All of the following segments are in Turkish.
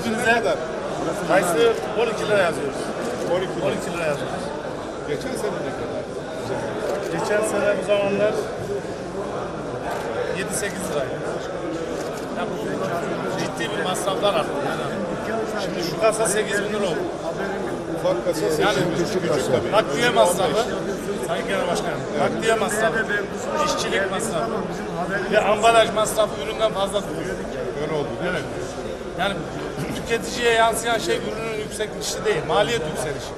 Hepinize kayısı 12 lira yazıyoruz. 12 lira yazıyoruz. Geçen sene ne kadar? Geçen sene bu zamanlar 7-8 liraydı. Ya bu ciddi bir masraflar arttı. Yani şimdi şu kasa 8 bin lira oldu. Ufak kasa 8 Yani küçük tabii. nakliye masrafı, Sayın Genel Başkanım, nakliye masrafı, işçilik masrafı ve ambalaj masrafı üründen fazla tutuyor. Öyle oldu değil mi? Yani tüketiciye yansıyan şey ürünün yükselişi değil, maliyet yükselişi.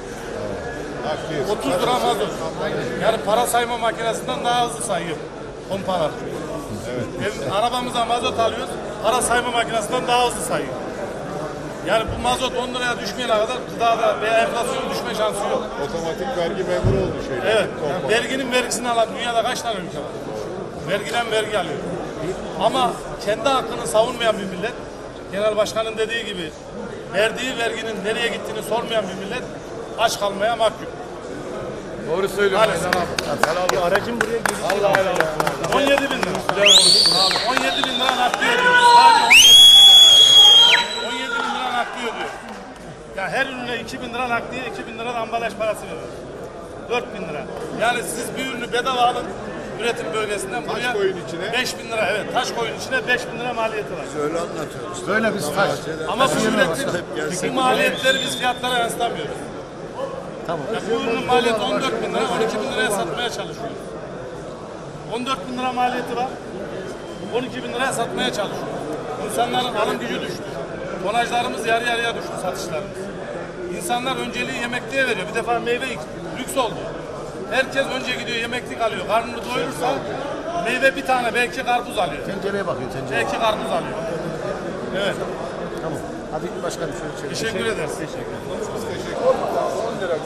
30 lira mazot. Yani para sayma makinesinden daha hızlı sayıyor pompalar. Evet. Arabamıza mazot alıyoruz, para sayma makinesinden daha hızlı sayıyor. Yani bu mazot 10 liraya düşmeyene kadar gıdada veya enflasyonun düşme şansı yok. Otomatik vergi memuru oldu şeyler. Evet. Yani verginin vergisini alan dünyada kaç tane ülke var? Vergiden vergi alıyor. Ama kendi hakkını savunmayan bir millet, Genel Başkan'ın dediği gibi verdiği verginin nereye gittiğini sormayan bir millet aç kalmaya mahkum. Doğru söylüyorsun. Maalesef. Aracın buraya girdi. Allah Allah. 17 bin lira. 17 bin lira nakliye ödüyoruz. Sadece 17 bin lira nakliye ödüyoruz. Yani her ürüne 2 bin lira nakliye, 2 bin lira da ambalaj parası veriyoruz. 4 bin lira. Yani siz bir ürünü bedava alın üretim bölgesinden buraya koyun içine. 5 bin lira. Evet, taş koyun içine 5 bin lira maliyeti var. Öyle anlatıyoruz. Böyle biz taş. Ama bu üretim, bu maliyetleri biz fiyatlara yansıtamıyoruz. Tamam. Yani bu ürünün maliyeti 14 bin lira, 12 bin liraya satmaya çalışıyoruz. 14 bin lira maliyeti var, 12 bin liraya satmaya çalışıyoruz. İnsanların alım gücü düştü. Tonajlarımız yarı yarıya düştü, satışlarımız. İnsanlar önceliği yemekliğe veriyor. Bir defa meyve lüks oldu. Herkes önce gidiyor yemeklik alıyor. Karnını doyurursa meyve bir tane belki karpuz alıyor. Tencereye bakıyor, tencereye. Belki karpuz alıyor. Evet. Tamam. Hadi başkanım şöyle çekelim. Teşekkür ederiz. Teşekkür ederiz. 10 lira.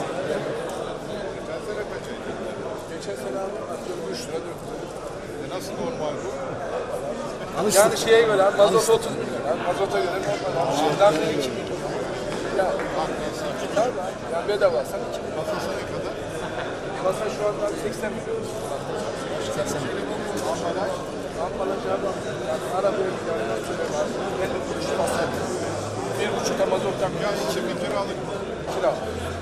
Geçen sene atıyorum 3 lira 4 lira. Nasıl normal bu? Yani şeye göre mazot 30 milyon. Mazota göre normal. Şeyden de 2 milyon. Ya, yani bedava alsan 2 milyon. Masası ne kadar? Masa şu anda 80 milyon. 80 milyon. Ambalaj? Ambalaj abi. Yani arabaya gidiyor. 50 kuruş masa. 1,5'a mazottan Yani 2 bin lira alır. kira.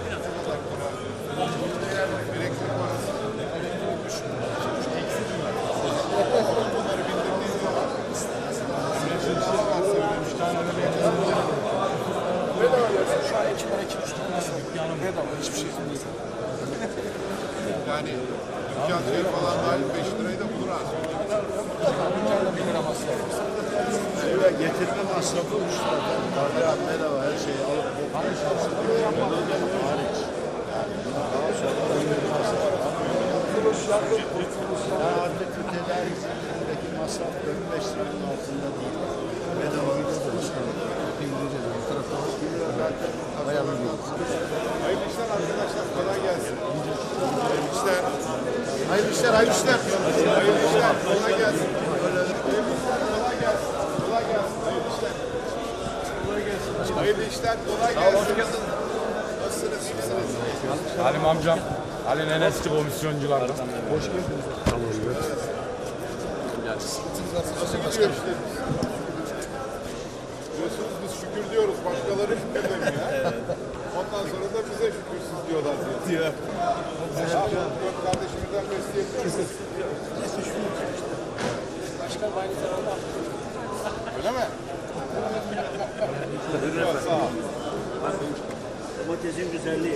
Elektrik parası. Bunları bindirdiğiniz zaman Bedava versin. Şu an 2 lira 2,5 lira. Bedava. Hiçbir şey yok. yani dükkan şey falan dahil 5 lirayı da bulur aslında. Dükkanda 1 lira masraf. Buraya getirme masrafı 3 lira. Tadilat bedava her şeyi alıp hariç. Artık tedarik zincirindeki masraf 45 liranın altında değil. Bedava gidiyoruz. Hayırlı işler arkadaşlar. Kolay gelsin. Hayırlı işler. Hayırlı işler, hayırlı işler. Hayırlı işler. Kolay gelsin. Kolay gelsin. Kolay gelsin. Hayırlı işler. Kolay gelsin. Hayırlı işler. Kolay gelsin. Nasılsınız? İyisiniz? Halim amcam, Ali'nin eski komisyonculardan. Hoş geldiniz. Nasıl gidiyor işleriniz? Diyorsunuz biz şükür diyoruz. Başkaları şükredemiyor ya. Ondan sonra da bize şükürsüz diyorlar diyor. Dört kardeşimizden besleyebiliyor muyuz? Başkan aynı zamanda. Öyle mi? Yok, sağ ol. Domatesin güzelliği.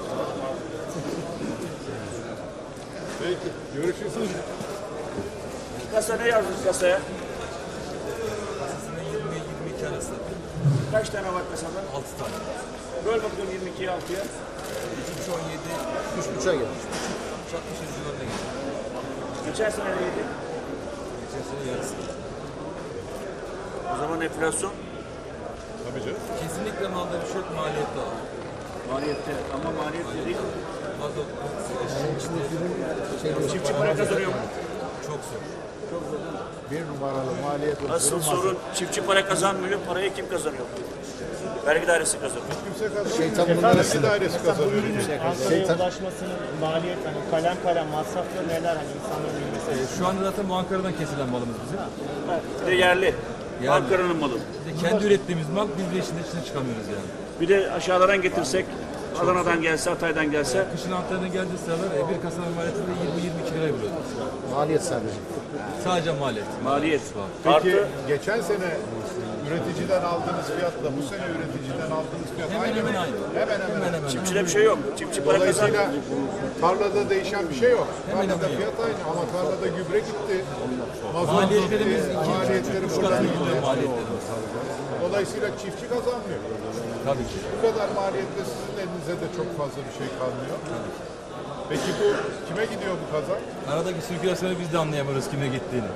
Peki. Görüşürüz. Kasa ne yazdınız kasaya? Kasasına 20-22 arası. Kaç tane var kasada? 6 tane. Böl bakalım 22'yi 6'ya. 2-3-17, 3,5'a gelmiş. 60 civarında geçti. Geçen sene neydi? Geçen sene yarısı. O zaman enflasyon Tabii canım. Kesinlikle malda bir şey yok, maliyet de var. maliyette ama maliyet değil. Mazot, Çiftçi para kazanıyor mu? çok zor. Bir numaralı maliyet Asıl sorun çiftçi para kazanmıyor, parayı kim kazanıyor? Vergi dairesi kazanıyor. Kimse kazanıyor. Şeytan bunlar Vergi dairesi kazanıyor. Ankara'ya ulaşmasının maliyet hani kalem masrafları neler hani insanların bilmesi. Şu anda zaten bu Ankara'dan kesilen malımız bizim. Bir de yerli. Yani Ankara'nın malı. bir de kendi ürettiğimiz mal biz de işin içine çıkamıyoruz yani. Bir de aşağıdan getirsek, Adana'dan gelse, Hatay'dan gelse Kışın Antalya'dan geldiği sıralar bir kasanın maliyetinde 20-22 liraya buluyoruz. Maliyet sadece. Sadece maliyet. maliyet. Peki Artı geçen sene üreticiden aldığınız fiyatla bu sene üreticiden aldığınız fiyat Hemen aynı hemen mı? aynı. Hemen hemen. çiftçide bir şey yok. Çiftçi para Dolayısıyla kazanmıyor. tarlada değişen bir şey yok. Tarlada hemen fiyat aynı ama tarlada gübre gitti. Mazot Maliyetlerimiz gitti. 2,5 Maliyetleri üç buradan katı gitti. oluyor maliyetlerimiz. Dolayısıyla çiftçi kazanmıyor. Tabii ki. Bu kadar maliyette sizin elinize de çok fazla bir şey kalmıyor. Peki bu kime gidiyor bu kazan? Aradaki sirkülasyonu biz de anlayamıyoruz kime gittiğini.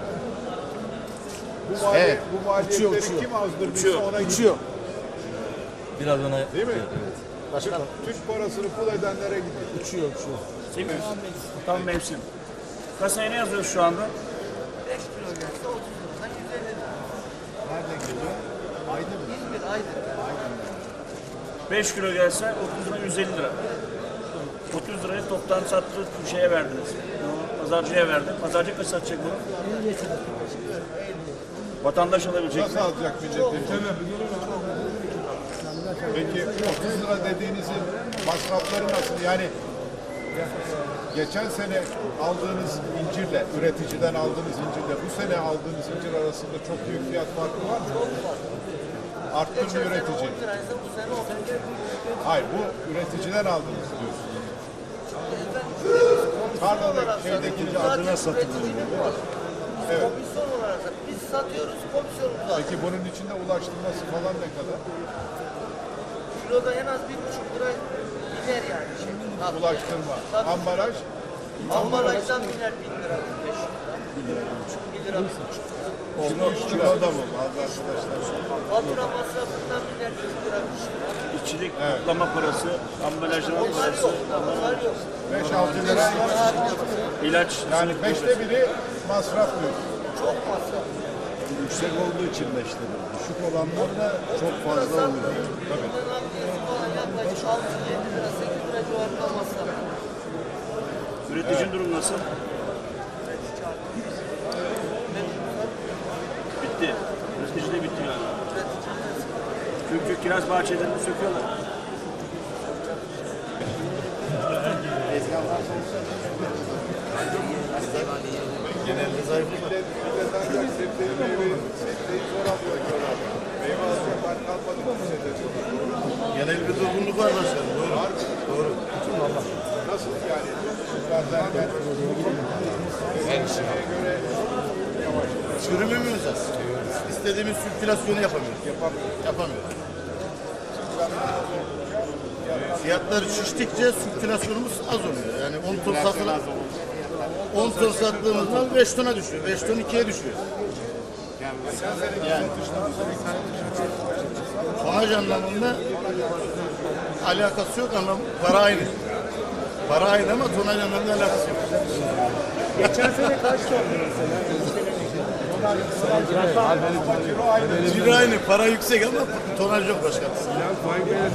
Bu maliyetleri kim azdırdıysa ona gidiyor. Biraz ona... Değil mi? Evet. Türk parasını pul edenlere gidiyor. Uçuyor. Değil mi? Tam mevsim. Kasaya ne yazıyoruz şu anda? Nerede geliyor? Aydın mı? 5 kilo gelse 30 lira 150 lira. 30 lirayı toptan sattı şeye verdiniz. Pazarcıya verdi. Pazarcı kaç satacak bunu? Vatandaş alabilecek Nasıl mi? alacak millet? Peki 30 lira dediğinizin masrafları nasıl? Yani geçen sene aldığınız incirle, üreticiden aldığınız incirle bu sene aldığınız incir arasında çok büyük fiyat farkı var mı? Arttı mı üretici? Hayır, bu üreticiden aldınız diyorsunuz. Tarladaki şeydeki adına satılıyor. Evet. Komisyon olarak biz satıyoruz, komisyonumuz var. Peki bunun içinde ulaştırması falan ne kadar? Kiloda en az 1,5 lira gider yani şey. Ulaştırma. Tabii. Ambalaj? Ambalajdan biner 1 lira, 5 lira. 1 lira. 3 kiloda mı arkadaşlar? Fatura masrafından biner 1 lira, 3 lira. İşçilik, toplama parası, ambalajlama parası, Var yok. 5-6 lira. ilaç. Yani 5'te biri masraf diyor. Çok masraf. Yüksek olduğu için 5 lira. Düşük olanlar da çok fazla oluyor. Tabii. Bunun ambalajı falan yaklaşık 6-7 lira, 8 lira civarında masraf. Üreticinin durum nasıl? Bitti. Üretici de bitti yani. Çünkü kiraz bahçelerini söküyorlar. Genelde zayıflık. Millet ancak sebzeyi meyveyi zor alıyor diyorlar. Meyve alacak var kalmadı bu sene. Genel bir durgunluk var başkanım. Doğru. Var mı? Doğru. Nasıl yani? Sizler derken her şeye göre yavaş. Sürümümüz az. İstediğimiz sirkülasyonu yapamıyoruz. Yapamıyoruz. Fiyatlar şiştikçe sirkülasyonumuz az oluyor. Yani 10 ton satılan 10 ton sattığımız mal 5 tona düşüyor. 5 ton 2'ye düşüyor. Yani tonaj anlamında alakası yok ama para aynı. Para aynı ama tonaj anlamında alakası yok. Geçen sene kaç tondu mesela? Ciro aynı, para yüksek ama tonaj yok başkanım. 15 lira.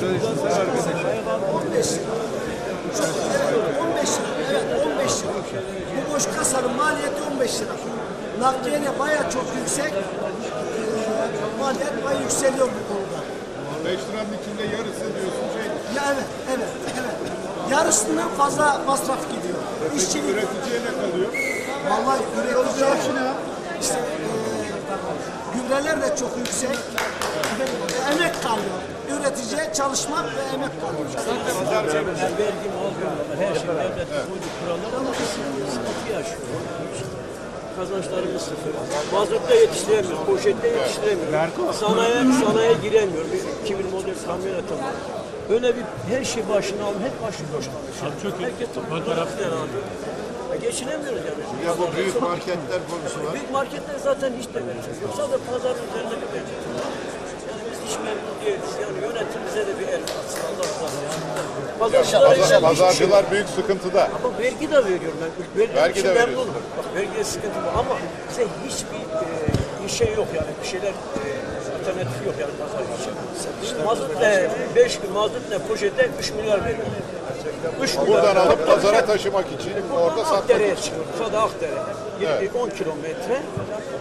Evet 15 lira. Bu boş kasanın maliyeti 15 lira. Nakliye bayağı çok yüksek. Maliyet bayağı yükseliyor bu konuda. 5 liranın içinde yarısı diyorsun şey. Ya evet. Yarısından fazla masraf gidiyor. İşçilik. Üreticiye ne kalıyor? Vallahi üreticiye işte gübreler de çok yüksek. Emek kalıyor. Üreticiye çalışmak ve emek kalıyor. Vergi her şey devlet koydu kurallar ama sıkıntı yaşıyor. Kazançlarımız sıfır. Mazot da yetiştiremiyoruz, poşette yetiştiremiyoruz. Sanayiye giremiyor. Bir 2000 model kamyonet var. Öyle bir her şey başına alın, hep başı boş kalıyor. Herkes fotoğraflar alıyor. Geçinemiyoruz yani. Ya bu büyük marketler konusu var. Büyük marketler zaten hiç de vereceğiz. Yoksa da pazar üzerine bir vereceğiz. Yani biz hiç memnun değiliz. Yani yönetimimize de bir el atsın. Allah razı olsun. Pazarcılar büyük sıkıntıda. Ama vergi de veriyorum ben. Vergi de memnunum. Bak vergiye sıkıntı var ama bize hiçbir bir şey yok yani. Bir şeyler alternatif yok yani pazar için. Mazot ne? 5 gün mazot ne? Poşette 3 milyar veriyor. 3 milyar. Buradan alıp pazara taşımak için orada satmak Akdere'ye için. çıkıyor. Sada Akdere. 10 kilometre.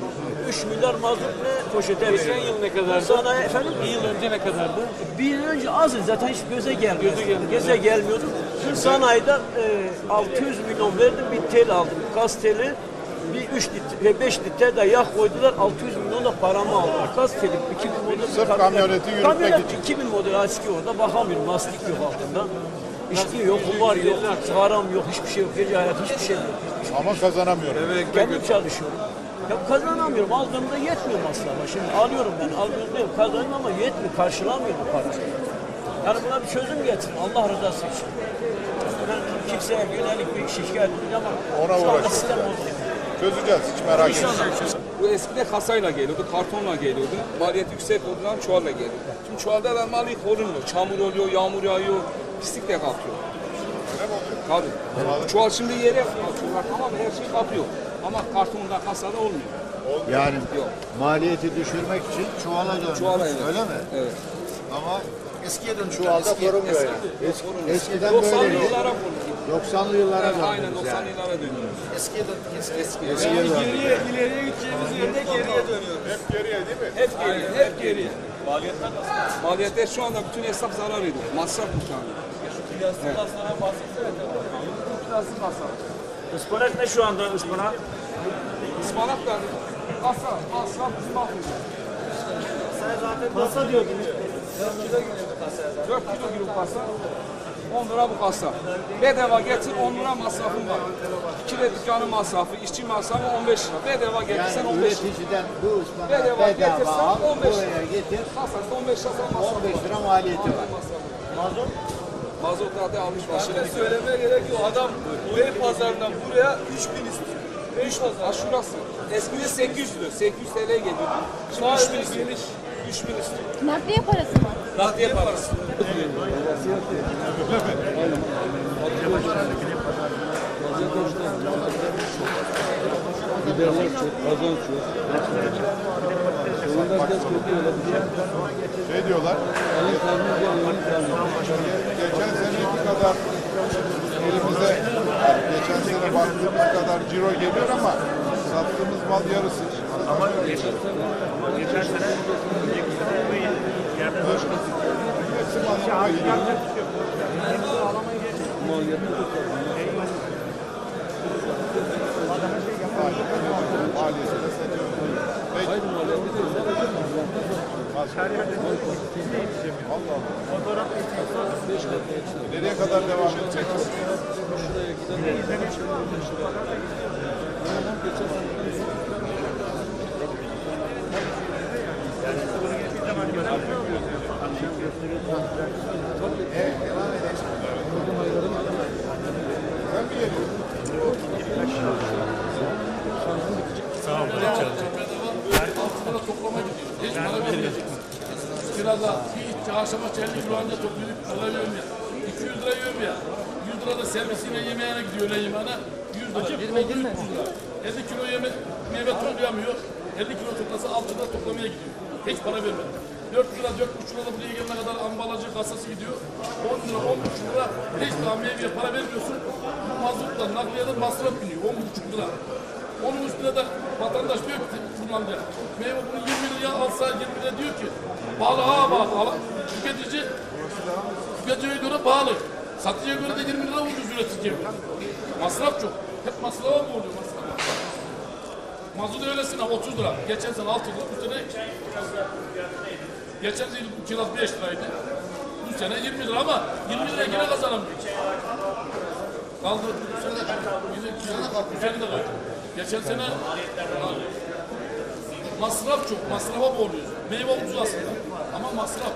3 milyar mazot ne poşete veriyor. Geçen yıl ne kadardı? Sana efendim? Bir yıl önce ne kadardı? Bir yıl önce azdı zaten hiç göze gelmiyordu. Göze gelmiyordu. Sanayide 600 milyon verdim, bir tel aldım. Gaz teli, bir 3 litre, 5 litre de yağ koydular, 600 milyon da paramı aldılar. Gaz teli, 2000 model. Sırf kamyoneti yürütmek için. 2000 model eski orada, bakamıyorum, lastik yok altında. İçki yok, kumar yok, haram yok, hiçbir şey yok, gece hayatı hiçbir şey yok. Ama kazanamıyorum. Kendim çalışıyorum. Ya kazanamıyorum, aldığımda yetmiyor masrafa. Şimdi alıyorum ben, almıyorum değil, kazanıyorum ama yetmiyor, karşılamıyor bu parayı. Yani buna bir çözüm getirin, Allah rızası için. Ben kimseye yönelik bir şikayet edeceğim ama Ona şu anda uğraşıyoruz. sistem olacak. Çözeceğiz, hiç merak etme. Bu eskide kasayla geliyordu, kartonla geliyordu. Maliyet yüksek olduğundan çuvalla geliyor. Şimdi çuvalda da mal korunmuyor. Çamur oluyor, yağmur yağıyor, pislik de kapıyor. Tabii. Bu çuval şimdi yere atıyorlar, tamam her şey kapıyor. Ama kartonda, kasada olmuyor. Yani Yok. maliyeti düşürmek için çuvala dönüyoruz. Çuvala, evet. Öyle mi? Evet. Ama eskiye dönüş. Çuvalda korumuyor yani. Eskiden 90'lı böyleydi. yıllara konuyor. 90'lı yıllara Evet, döndünüz aynen 90'lı yani. yıllara dönüyoruz. Eskiye döndük. Eskiye İleriye gideceğimiz yerde geriye dönüyoruz. Hep geriye değil mi? Hep geriye, hep geriye. Maliyetler şu anda bütün hesap zarar ediyor. Masraf bu tane. Ispanak ne şu anda ıspanak? Ispanak da kasa, masraf bizim mahvoluyor. Masa diyordunuz. 4 kilo gibi kasa, 10 lira bu kasa. Bedava getir 10 lira masrafın var. Kire dükkanı masrafı, işçi masrafı 15 lira. Bedava getirsen 15 lira. Üreticiden bu ıspanağı Bedava bedava getirsen al, 15 lira. buraya getir. Kasası 15 lira masrafı 15 var. lira maliyeti var. Mazot? Mazot zaten almış başına. Söylemeye gerek yok. Adam buraya pazarından buraya 3000 istiyor. 3 pazar. Şurası. Eskiden 800 lira. 800 TL geliyor. Şimdi 3000 istiyor. 3000 istiyor. Nakliye parası mı? Nakliye parası. Şey diyorlar. Geçen seneki kadar elimize, yani geçen sene baktığımız kadar ciro geliyor ama sattığımız mal yarısı. Ama geçen sene Hepsi mal geliyor. Maliyetine satıyoruz. Peki. Allah Allah. Nereye kadar devam edecek? Sen mi geliyorsun? Altına toplama gidiyor. Hiç para vermeyeceksin. Kirada bir çarşamba 50 kilo anca toplayıp alıyorum ya. 200 lira yiyorum ya. 100 lira da servisiyle yemeğine gidiyor öğlen yemeğine. 100 lira. 300 lira. 50 kilo meyve toplayamıyor. 50 kilo toplasa 6 lira toplamaya gidiyor. Hiç para vermedi. 4 lira, 4,5 lira da buraya gelene kadar ambalajı kasası gidiyor. 10 lira, 10,5 lira. Hiç daha meyveye para vermiyorsun. Bu mazotla, nakliyeden masraf biniyor. 10,5 lira. Onun üstüne de vatandaş diyor ki kullanacak. Meyve bunu 20 liraya alsa 20 lira diyor ki balığa bağlı. Tüketiciye göre pahalı. Satıcıya göre de 20 lira ucuz üreticiye. Masraf çok. Hep masrafa mı oluyor masraf? Mazot öylesine 30 lira. Geçen sene 6 lira. Bu sene geçen sene bu kiraz 5 liraydı. Bu sene 20 lira ama 20 liraya yine kazanamıyor. Kaldı. Bu sene de kaldı. Geçen sene masraf çok. Masrafa boğuluyoruz. Meyve ucuz aslında. Ama masraf.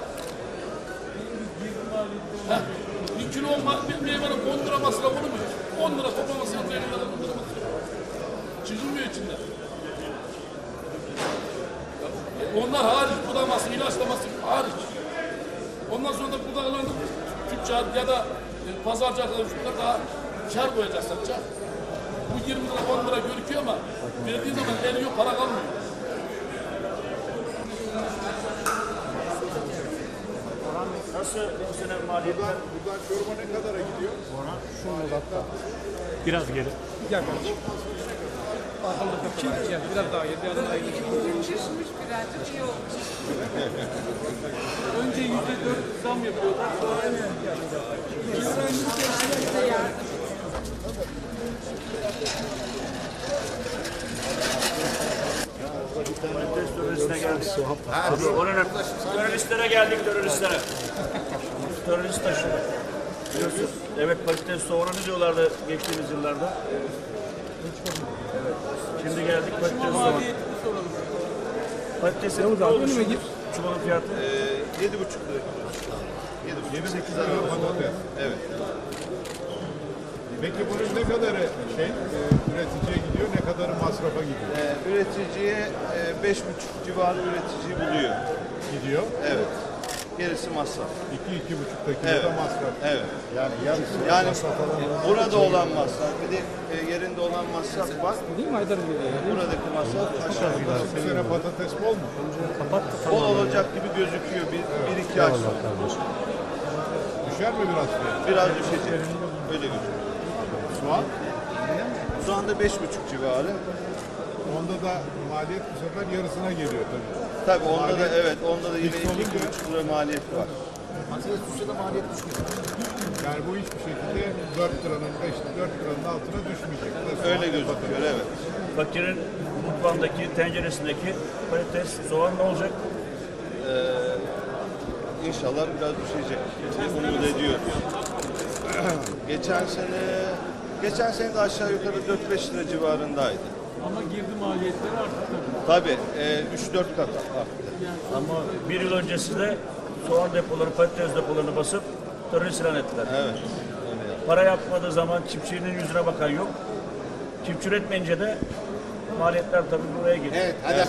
Bir kilo bir meyvenin 10 lira masraf olur mu? 10 lira toplaması yapıyor. 10 lira masraf. Çıkılmıyor içinde. Onlar hariç, budaması, ilaçlaması hariç. Ondan sonra da budaklarını tüccar ya da pazarcı arkadaşlar daha kar koyacak satacak. Bu 20 lira 10 lira görüküyor ama verdiği zaman eriyor, para kalmıyor. nasıl bu sene maliyetler? Buradan Çorum'a ne kadara gidiyor? Biraz geri. Gel kardeşim. Biraz daha gel. Bir adım daha gel. Önce %4 zam yapıyorlar. Teröristlere geldik. Teröristlere geldik, teröristlere. Terörist taşı. Biliyorsunuz. Evet, patates soğanı diyorlardı geçtiğimiz yıllarda. Evet. Şimdi geldik patates soğanı. Patatesin ne oldu şimdi? Çuvalın fiyatı? 7,5 lira. 7,5-8 lira patates. Evet. Peki bunun ne kadarı üreticiye gidiyor, ne kadarı masrafa gidiyor? Üreticiye 5,5 civarı üretici buluyor. Gidiyor. Evet. Gerisi masraf. 2-2,5 kiloda masraf. Evet. Yani yarısı Yani masraf falan. burada olan masraf, bir de yerinde olan masraf var. Değil mi Aydar Bey? Buradaki masraf aşağı yukarı. Bu sene patates bol mu? Bol olacak gibi gözüküyor 1-2 ay sonra. Düşer mi biraz fiyat? Biraz düşecek. Öyle gözüküyor. Soğan? Şu anda 5,5 civarı. Onda da maliyet bu sefer yarısına geliyor tabii. Tabii onda da Maliyet- evet, onda da yine Fix olunca- 2,5 lira maliyet var. Yani bu hiçbir şekilde 4 liranın, 4 liranın altına düşmeyecek. Bu da Öyle soğan, gözüküyor, patates. evet. Fakirin mutfağındaki, tenceresindeki patates, soğan ne olacak? İnşallah biraz düşecek. Umut ediyoruz. Geçen sene de aşağı yukarı 4-5 lira civarındaydı. Ama girdi maliyetleri arttı tabii. Tabii 3-4 kat arttı. Ama bir yıl öncesinde soğan depoları, patates depolarını basıp terörist ilan ettiler. Evet. Para yapmadığı zaman çiftçinin yüzüne bakan yok. Çiftçi üretmeyince de maliyetler tabii buraya geliyor. Evet, hadi.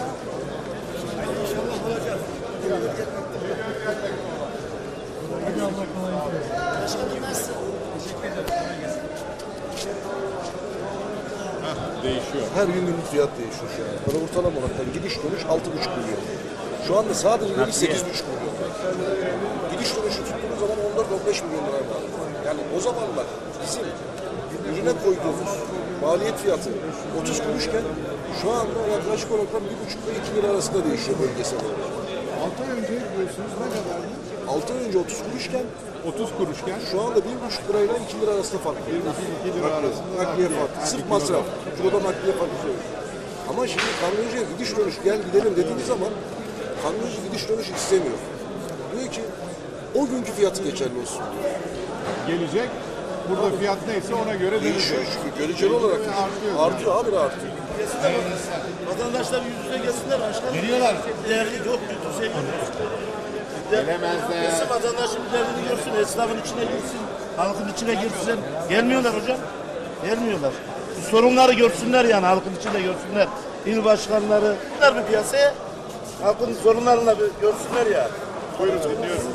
Değişiyor. Her gün günlük fiyat değişiyor şu an. Para ortalama olarak gidiş dönüş 6,5 milyon. Şu anda sadece 8,5 milyon. Gidiş dönüşü tuttuğumuz zaman 14-15 milyon lira var. Yani o zamanlar bizim ürüne koyduğumuz maliyet fiyatı 30 kuruşken şu anda yaklaşık olarak 1,5 ile 2 lira arasında değişiyor bölgesel olarak. 6 ay önce biliyorsunuz ne kadardı? 6 ay önce 30 kuruşken 30 kuruşken şu anda 1,5 lirayla 2 lira arasında fark var. 2 lira arasında Nakliye farkı. Sırf masraf. Kiloda nakliye farkı söylüyor. Ama şimdi kamyoncuya gidiş dönüş gel gidelim dediğiniz zaman kamyoncu gidiş dönüş istemiyor. Diyor ki o günkü fiyatı geçerli olsun. gelecek. Burada fiyat neyse ona göre Değişiyor dönecek. çünkü göreceli olarak Artıyor. artıyor abi artıyor. Vatandaşlar yüz yüze gelsinler başkanım. Geliyorlar. Değerli yok, kimse yok. Gelemezler. Gelsin vatandaşın değerini görsün, esnafın içine girsin, halkın içine girsin. Gelmiyorlar hocam. Gelmiyorlar. Bu sorunları görsünler yani, halkın içinde görsünler. İl başkanları, bunlar bir piyasaya, halkın sorunlarını bir görsünler ya. Buyurun dinliyorum.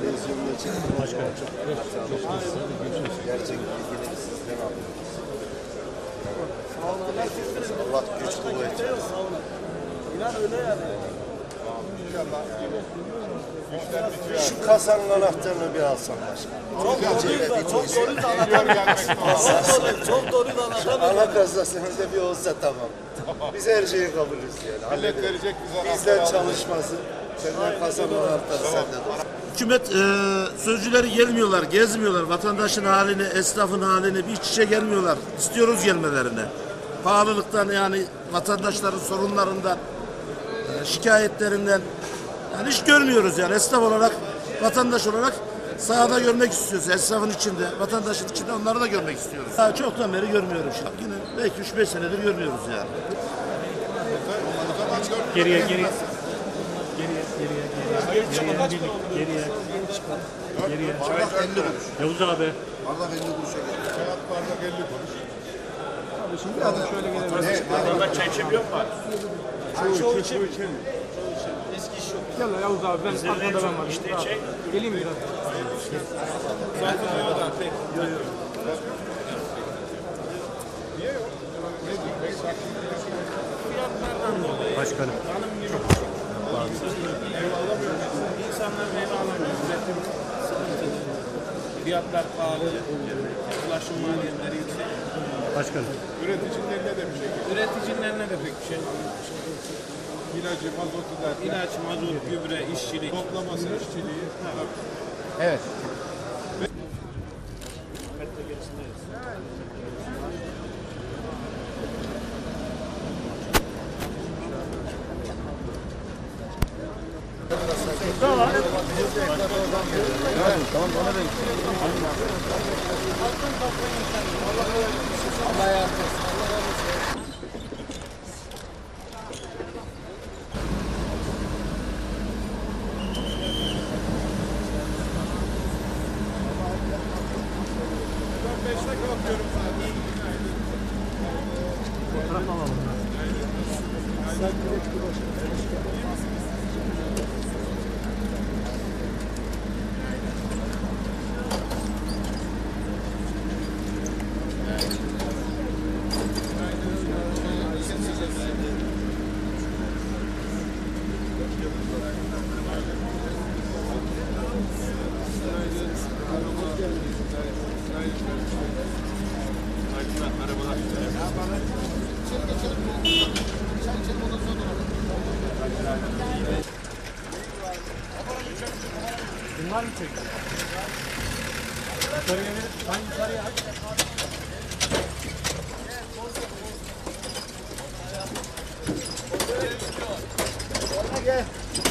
Allah güç kuvvet versin. Şu kasanın anahtarını bir alsam başkanım. Çok doğru da anahtar. Allah kasasında bir olsa tamam. Biz her şeyi kabulüz yani. Millet verecek bize Bizden anahtar. çalışması. Senden kasanın anahtarı sende. Hükümet sözcüleri gelmiyorlar, gezmiyorlar. Vatandaşın halini, esnafın halini bir iç içe gelmiyorlar. İstiyoruz gelmelerini. Pahalılıktan yani vatandaşların sorunlarından, şikayetlerinden yani hiç görmüyoruz yani esnaf olarak, vatandaş olarak sahada görmek istiyoruz. Esnafın içinde, vatandaşın içinde onları da görmek istiyoruz. Daha çoktan beri görmüyorum şimdi. Yine belki 3-5 senedir görmüyoruz yani. Geriye. Geriye. Allah 50 kuruş. Yavuz abi. Allah 50 kuruşa gelir. Hayat bardak 50 kuruş. Şimdi biraz da şöyle gelelim. Vatandaş çay içebiliyor mu? Gel lan Yavuz abi, ben arkada ben varım. İşte çay. Geleyim biraz. Başkanım. İnsanlar meyve alamıyor. Üretim sıkıntılı. Fiyatlar pahalı, ulaşım maliyetleri yüksek. Başkanım. Üreticilerine de bir şey. Üreticilerine de pek bir şey olmuyor. İlacı, mazotu da. İlaç, mazot, gübre, işçilik. Toplaması, işçiliği. Evet. Bunlar mı çekiyor? Yukarıya verin. Sen yukarıya aç. Gel.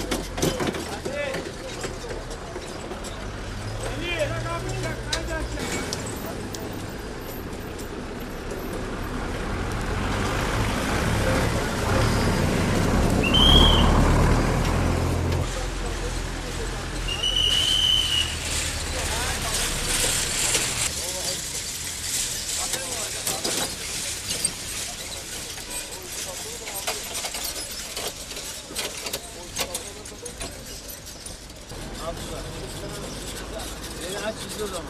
Aç o zaman.